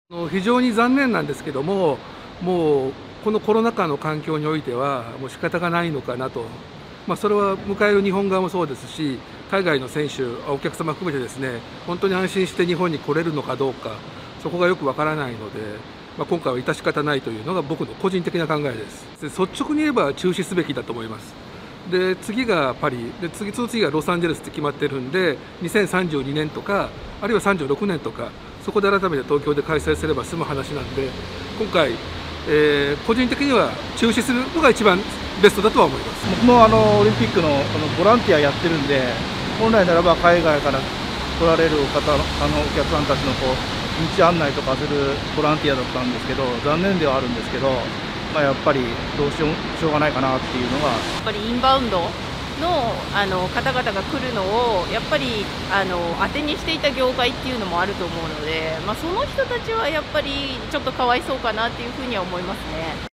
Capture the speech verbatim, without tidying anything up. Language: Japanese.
非常に残念なんですけども、もうこのコロナ禍の環境においては、もう仕方がないのかなと、まあ、それは迎える日本側もそうですし、海外の選手、お客様含めてですね、本当に安心して日本に来れるのかどうか、そこがよくわからないので、まあ、今回は致し方ないというのが僕の個人的な考えです。で率直に言えば中止すべきだと思います。で次がパリで次、その次がロサンゼルスって決まってるんで、にせんさんじゅうにねんとか、あるいはさんじゅうろくねんとか、そこで改めて東京で開催すれば済む話なんで、今回、えー、個人的には中止するのが一番ベストだとは思います。 僕もあのオリンピックのこのボランティアやってるんで、本来ならば海外から来られる方、あのお客さんたちのこう道案内とかするボランティアだったんですけど、残念ではあるんですけど、まあ、やっぱりどうしよう、しょうがないかなっていうのが。 やっぱりインバウンドのあの方々が来るのをやっぱりあの当てにしていた業界っていうのもあると思うので、まあ、その人たちはやっぱりちょっとかわいそうかなっていうふうには思いますね。